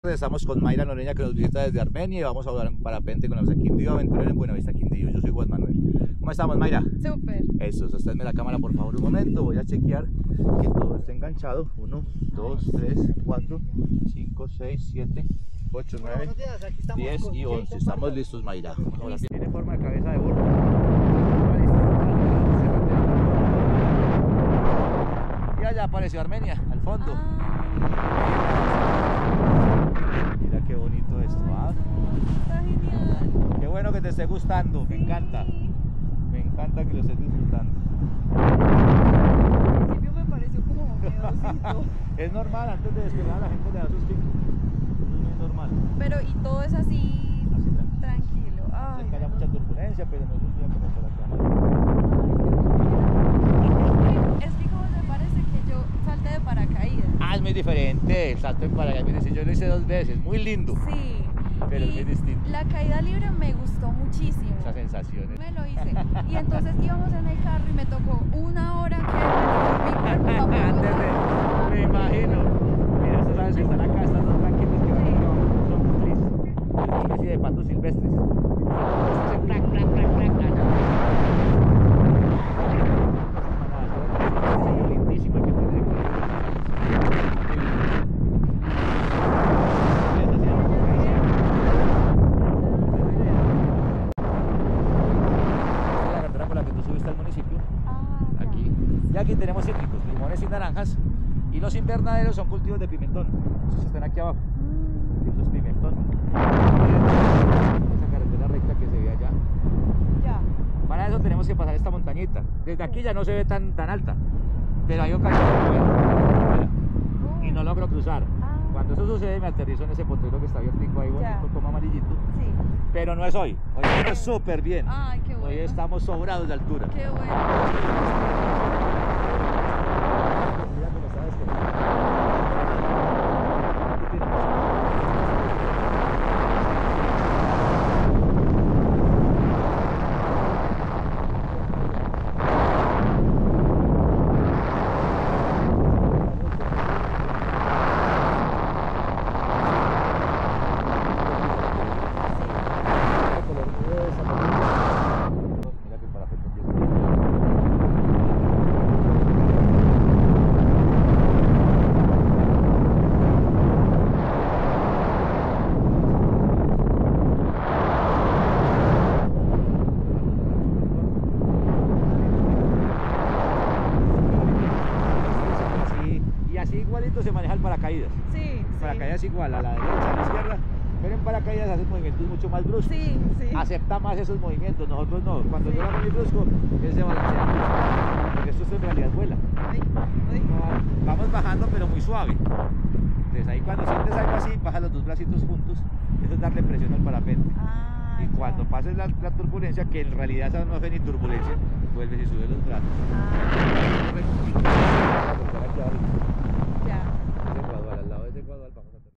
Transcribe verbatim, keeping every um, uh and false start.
Estamos con Mayra Noreña, que nos visita desde Armenia, y vamos a hablar en parapente con los Quindío Aventurero en Buenavista, Quindío. Yo soy Juan Manuel. ¿Cómo estamos, Mayra? Súper. Eso, sosténme la cámara por favor un momento. Voy a chequear que todo esté enganchado. uno, dos, tres, cuatro, cinco, seis, siete, ocho, nueve, diez y once. Estamos listos, Mayra. Ahora tiene forma de cabeza de burro. Y allá apareció Armenia, al fondo. Mira qué bonito esto, ¿ah? Está genial. Qué bueno que te esté gustando, me encanta. Me encanta que lo estés disfrutando. Al principio me pareció como miedosito. Es normal, antes de despegar la gente le da sustico. Eso es muy normal. Pero y todo es así, Así tranquilo. tranquilo. Ay, Es que haya no. mucha turbulencia, pero no es un día como por acá. Es que como te parece que yo salte de paracaídas. Ah, es muy diferente el salto en paracaídas. Mire, si yo lo hice dos veces, muy lindo. Sí. Pero y es muy distinto. La caída libre me gustó muchísimo. Esas sensaciones. Me lo hice. Y entonces íbamos en el carro y me tocó una hora que mi cuerpo tampoco Antes estaba- de, me imagino. Mira, estos sabes que están acá, estas dos blanquitas que van aquí abajo, son tris. Es una especie de patos silvestres. Hacen plac, plac, plac, plac, plac. Lindísimo el que tiene de color. La carretera por la que tú subiste al municipio. Ah, ya. Aquí. Y aquí tenemos cítricos, limones y naranjas. Y los invernaderos son cultivos de pimentón. Esos están aquí abajo. Mm, Eso es pimentón. Esa carretera recta que se ve allá. ya. Para eso tenemos que pasar esta montañita. Desde aquí ya no se ve tan, tan alta. Pero hay ocasiones que veo y no logro cruzar. Ah. Cuando eso sucede me aterrizo en ese potrero que está abiertico ahí bonito, Ya. como amarillito. Sí. Pero no es hoy. Hoy estamos súper bien. Ay, qué bueno. Hoy estamos sobrados de altura. Qué bueno. Mira cómo está despejado. Aquí tenemos- El color de esa montaña. Mira que el parapente empieza. Así- y así igualito se maneja el paracaídas. Sí, El sí. paracaídas igual, a la derecha, a la izquierda, pero en paracaídas hacen movimientos mucho más bruscos. Sí, sí. Acepta más esos movimientos, nosotros no. Cuando yo lo hago muy brusco, él se balancea mucho. Porque esto en realidad vuela. Ay, ay. No, vamos bajando, pero muy suave. Entonces ahí cuando sientes algo así, baja los dos bracitos juntos. Eso es darle presión al parapente. Ah, Y ya. cuando pases la, la turbulencia, que en realidad esa no fue ni turbulencia, vuelves y subes los brazos. Ah, Volver aquí arriba. ya.